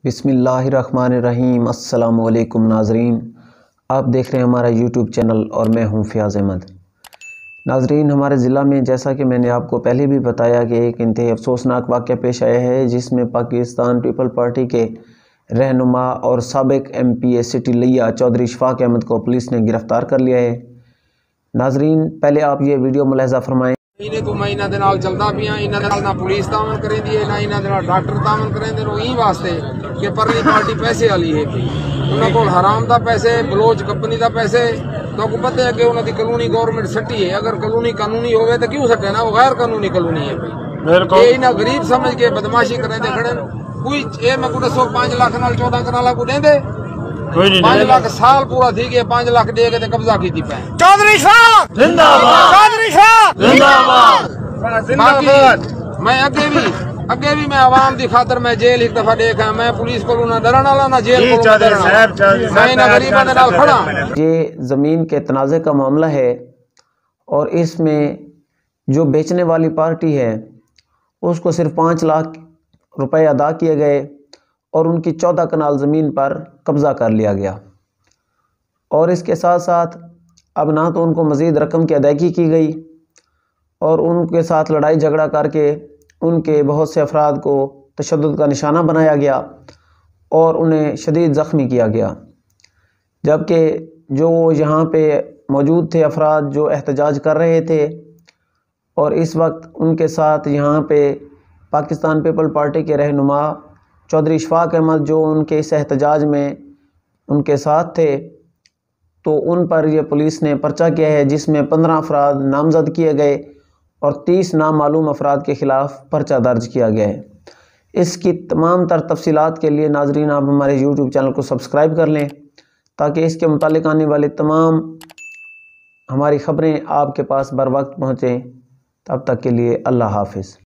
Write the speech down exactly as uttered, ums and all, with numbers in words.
بسم اللہ الرحمن الرحیم۔ السلام علیکم ناظرین، آپ دیکھ رہے ہیں ہمارا یوٹیوب چینل اور میں ہوں فیاض احمد۔ ناظرین، ہمارے ضلع میں جیسا کہ میں نے آپ کو پہلے بھی بتایا کہ ایک انتہائی افسوسناک واقعہ پیش آیا ہے، جس میں پاکستان پیپل پارٹی کے رہنما اور سابق ایم پی اے سٹی لیا چودھری اشفاق احمد کو پولیس نے گرفتار کر لیا ہے۔ ناظرین، پہلے آپ یہ ویڈیو ملاحظہ فرمائیں۔ انہیں تو میں انہاں دے نال چلدا پیاں، انہاں دے نال نہ پولیس تعاون کریں دی ہے، نہ انہاں دے نال ڈاکٹر تعاون کریں دے، وہ این واسطے کہ پرلی پارٹی پیسے والی ہے پی انہاں کول حرام دا پیسے، بلوچ کمپنی دا پیسے، تو کو پتہ ہے کہ انہاں دی قانونی گورنمنٹ سٹی ہے۔ اگر قانونی قانونی ہوئے تو کیوں سٹے نا، وہ غیر قانونی قانونی ہے پی۔ یہ انہاں غریب سمجھ کے بدماشی کریں دے کھڑے، کوئی اے میں کو دسو پانچ لاکھ نال چودہ کنالا کو دیں دے، پانچ لاکھ سال پورا تھی گئے، پانچ لاکھ دے کے قبضہ کی تھی پہ چودھری اشفاق زندہ باد، چودھری اشفاق زندہ باد۔ میں اگے بھی اگے بھی میں عوام دی خاطر میں جیل ایک دفعہ دیکھا، میں پولیس کو نہ ڈرن والا نہ جیل کو ڈرن والا، میں انہاں غریباں دے نال کھڑا۔ یہ زمین کے تنازع کا معاملہ ہے اور اس میں جو بیچنے والی پارٹی ہے اس کو صرف پانچ لاکھ روپے ادا کیے گئے اور ان کی چودہ کنال زمین پر قبضہ کر لیا گیا، اور اس کے ساتھ ساتھ اب نہ تو ان کو مزید رقم کی ادائیگی کی گئی اور ان کے ساتھ لڑائی جھگڑا کر کے ان کے بہت سے افراد کو تشدد کا نشانہ بنایا گیا اور انہیں شدید زخمی کیا گیا، جبکہ جو یہاں پہ موجود تھے افراد جو احتجاج کر رہے تھے اور اس وقت ان کے ساتھ یہاں پہ پاکستان پیپل پارٹی کے رہنما چودھری اشفاق احمد جو ان کے اس احتجاج میں ان کے ساتھ تھے، تو ان پر یہ پولیس نے پرچہ کیا ہے، جس میں پندرہ افراد نامزد کیے گئے اور تیس نامعلوم افراد کے خلاف پرچہ درج کیا گیا ہے۔ اس کی تمام تر تفصیلات کے لیے ناظرین آپ ہمارے یوٹیوب چینل کو سبسکرائب کر لیں تاکہ اس کے متعلق آنے والے تمام ہماری خبریں آپ کے پاس بر وقت پہنچیں۔ تب تک کے لیے اللہ حافظ۔